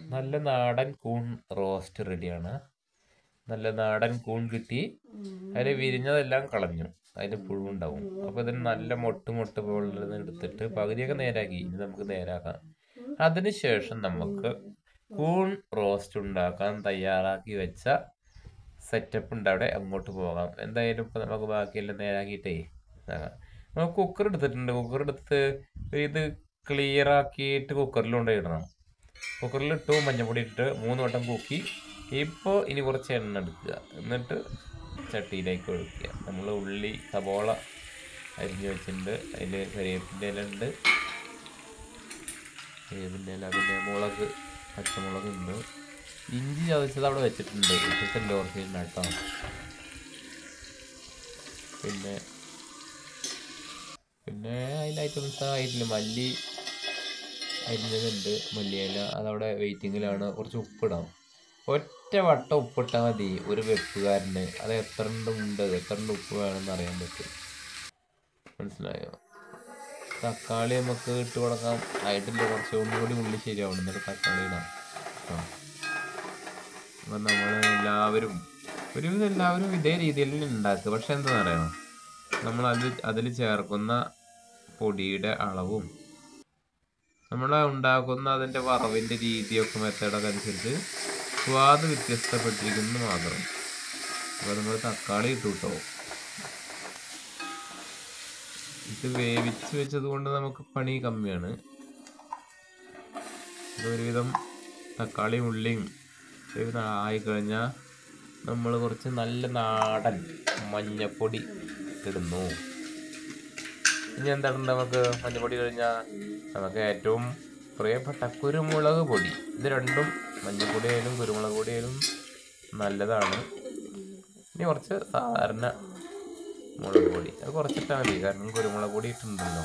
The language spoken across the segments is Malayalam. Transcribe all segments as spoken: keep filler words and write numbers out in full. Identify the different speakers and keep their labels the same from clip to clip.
Speaker 1: നല്ല നാടൻ കൂൺ റോസ്റ്റ് റെഡിയാണ്. നല്ല നാടൻ കൂൺ കിട്ടി. അതിൽ വിരിഞ്ഞതെല്ലാം കളഞ്ഞു, അതിന് പുഴുണ്ടാവും. അപ്പോൾ ഇതിന് നല്ല മൊട്ട് മൊട്ട് പോലുള്ളത് എടുത്തിട്ട് പകുതിയൊക്കെ നേരാക്കി. ഇനി നമുക്ക് നേരാക്കാം. അതിന് ശേഷം നമുക്ക് കൂൺ റോസ്റ്റ് ഉണ്ടാക്കാൻ തയ്യാറാക്കി വെച്ച സെറ്റപ്പ് ഉണ്ട് അവിടെ, അങ്ങോട്ട് പോകാം. എന്തായാലും ഇപ്പം നമുക്ക് ബാക്കിയെല്ലാം നേരാക്കിയിട്ടേ നമുക്ക് കുക്കർ എടുത്തിട്ടുണ്ട്. കുക്കർ എടുത്ത് ഇത് ക്ലിയർ ആക്കിയിട്ട് കുക്കറിൽ കൊണ്ടുപോയിടണം. കുക്കറിലിട്ടു, മഞ്ഞപ്പൊടി ഇട്ടിട്ട് മൂന്ന് വട്ടം കൂക്കി. ഇപ്പോൾ ഇനി കുറച്ച് എണ്ണ എടുക്കുക, എന്നിട്ട് ചട്ടിയിലേക്ക് ഒഴിക്കുക. നമ്മൾ ഉള്ളി സബോള അരിഞ്ഞ് വെച്ചിട്ടുണ്ട്. അതിൽ കരിവേപ്പിൻ്റെ ഇല ഉണ്ട്, കരിവേപ്പിൻ്റെ ഇല, പിന്നെ മുളക്, പച്ചമുളക് ഉണ്ട്, ഇഞ്ചി ചതച്ചത് അവിടെ വെച്ചിട്ടുണ്ട്. ഇട്ടിട്ടുണ്ട് കുറച്ച് കേട്ടോ. പിന്നെ പിന്നെ അതിൻ്റെ ഐറ്റംസ് ആയിട്ടില്ല. മല്ലി അരിഞ്ഞതുണ്ട്, മല്ലിയില അതവിടെ വെയിറ്റിങ്ങിലാണ്. കുറച്ച് ഉപ്പിടാം. ഒറ്റ വട്ടം ഉപ്പിട്ടാൽ മതി ഒരു വെപ്പുകാരന്. അത് എത്ര ഉണ്ട് എത്ര ഉപ്പ് വേണമെന്ന് അറിയാൻ പറ്റും. മനസ്സിലായോ? തക്കാളി നമുക്ക് ഇട്ട് കൊടുക്കാം. ആയിട്ടില്ല, കുറച്ച് ഒന്നുകൂടി ഉള്ളി ശരിയാവണം, എന്നിട്ട് തക്കാളി ഇടാം. അപ്പം നമ്മൾ എല്ലാവരും ഒരുവിധം എല്ലാവരും ഇതേ രീതിയിൽ ഉണ്ടാക്കുക. പക്ഷെ എന്താണെന്ന് അറിയാമോ, നമ്മൾ അതിൽ അതിൽ ചേർക്കുന്ന പൊടിയുടെ അളവും നമ്മൾ ഉണ്ടാക്കുന്ന അതിൻ്റെ വറവിൻ്റെ രീതിയൊക്കെ മെത്തേഡൊക്കെ അനുസരിച്ച് സ്വാദ് വ്യത്യസ്തപ്പെട്ടിരിക്കുന്നു മാത്രം. അപ്പോൾ നമ്മൾ തക്കാളി ഇട്ടു കേട്ടോ. ഇത് വേവിച്ച് വെച്ചത് കൊണ്ട് നമുക്ക് പണി കമ്മിയാണ്. ഒരുവിധം തക്കാളിയും ഉള്ളിയും ആയിക്കഴിഞ്ഞാൽ നമ്മൾ കുറച്ച് നല്ല നാടൻ മഞ്ഞപ്പൊടി ഇടുന്നു. ഇനി എന്താണ് നമുക്ക് മഞ്ഞപ്പൊടി കഴിഞ്ഞാൽ നമുക്ക് ഏറ്റവും പ്രിയപ്പെട്ട കുരുമുളക് പൊടി. ഇത് രണ്ടും, മഞ്ഞപ്പൊടി ആയാലും കുരുമുളക് പൊടി ആയാലും നല്ലതാണ്. ഇനി കുറച്ച് സാധാരണ മുളക് പൊടി അത് കുറച്ചിട്ടാൽ മതി, കാരണം കുരുമുളക് പൊടി ഇട്ടുണ്ടല്ലോ.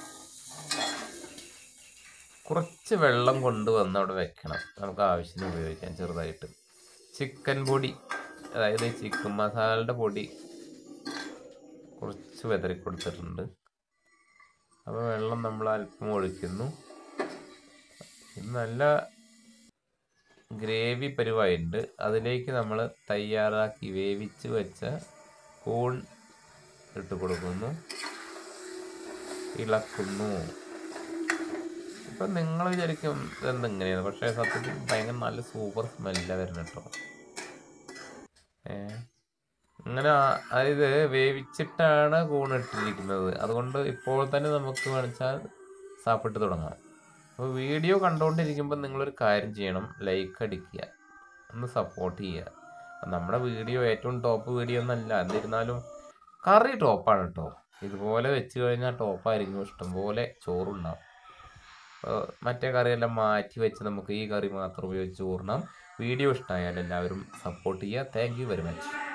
Speaker 1: കുറച്ച് വെള്ളം കൊണ്ടുവന്ന് അവിടെ വെക്കണം, നമുക്ക് ആവശ്യത്തിന് ഉപയോഗിക്കാം ചെറുതായിട്ട്. ചിക്കൻ പൊടി, അതായത് ചിക്കൻ മസാലയുടെ പൊടി കുറച്ച് വെതറി കൊടുത്തിട്ടുണ്ട്. അപ്പോൾ വെള്ളം നമ്മൾ അല്പം ഒഴിക്കുന്നു. ഇത് നല്ല ഗ്രേവി പരിവായിട്ടുണ്ട്. അതിലേക്ക് നമ്മൾ തയ്യാറാക്കി വേവിച്ച് വെച്ച കൂൺ ഇട്ട് കൊടുക്കുന്നു, ഇളക്കുന്നു. ഇപ്പം നിങ്ങൾ വിചാരിക്കും എന്തെങ്ങനെയാണ്, പക്ഷേ സത്യത്തിൽ ഭയങ്കര നല്ല സൂപ്പർ സ്മെല്ലാണ് വരുന്നത് കേട്ടോ. ഏ അങ്ങനെ അതായത് വേവിച്ചിട്ടാണ് കൂണിട്ടിരിക്കുന്നത്. അതുകൊണ്ട് ഇപ്പോൾ തന്നെ നമുക്ക് വേണിച്ചാൽ സാപ്പിട്ട് തുടങ്ങാം. അപ്പോൾ വീഡിയോ കണ്ടുകൊണ്ടിരിക്കുമ്പോൾ നിങ്ങളൊരു കാര്യം ചെയ്യണം, ലൈക്ക് അടിക്കുക, ഒന്ന് സപ്പോർട്ട് ചെയ്യുക. നമ്മുടെ വീഡിയോ ഏറ്റവും ടോപ്പ് വീഡിയോ ഒന്നല്ല, എന്നിരുന്നാലും കറി ടോപ്പാണ് കേട്ടോ. ഇതുപോലെ വെച്ച് കഴിഞ്ഞാൽ ടോപ്പായിരിക്കും. ഇഷ്ടംപോലെ ചോറുണ്ടാവും. മറ്റേ കറിയെല്ലാം മാറ്റി വെച്ച് നമുക്ക് ഈ കറി മാത്രം ഉപയോഗിച്ച് ചോറിനാം. വീഡിയോ ഇഷ്ടമായാൽ എല്ലാവരും സപ്പോർട്ട് ചെയ്യുക. Thank you very much.